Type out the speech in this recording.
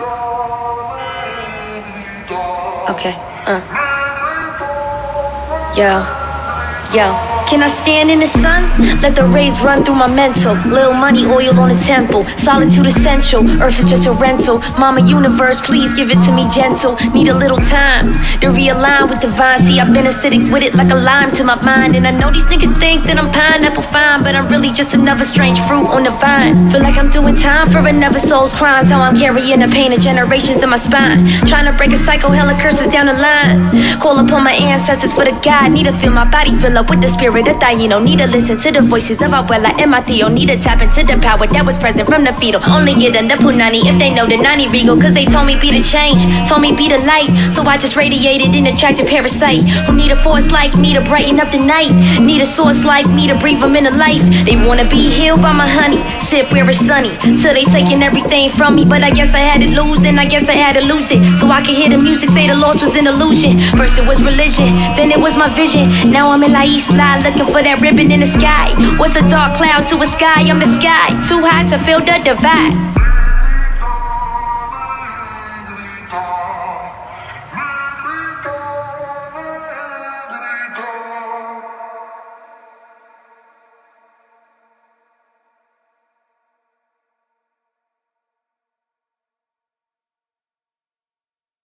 Okay, Yo, can I stand in the sun? Let the rays run through my mental. Little money, oil on the temple. Solitude essential, earth is just a rental. Mama universe, please give it to me gentle. Need a little time to realign with divine. See, I've been acidic with it like a lime to my mind. And I know these niggas think that I'm pineapple fine, but I'm really just another strange fruit on the vine. Feel like I'm doing time for another soul's crimes. How I'm carrying the pain of generations in my spine. Trying to break a cycle, hella curses down the line. Call upon my ancestors for the guide. Need to feel my body fill up with the spirit of Taino. Need to listen to the voices of Abuela and my Theo. Need to tap into the power that was present from the fetal. Only get under Punani if they know the Nani Regal. Cause they told me be the change, told me be the light. So I just radiated an attractive parasite. Who need a force like me to brighten up the night. Need a source like me to breathe them into life. They wanna be healed by my honey, sip where it's sunny. Till they taking everything from me. But I guess I had to lose and I guess I had to lose it. So I could hear the music say the loss was an illusion. First it was religion, then it was my vision. Now I'm in La Isla looking for that ribbon in the sky. What's a dark cloud to a sky? I'm the sky, too high to feel the divide.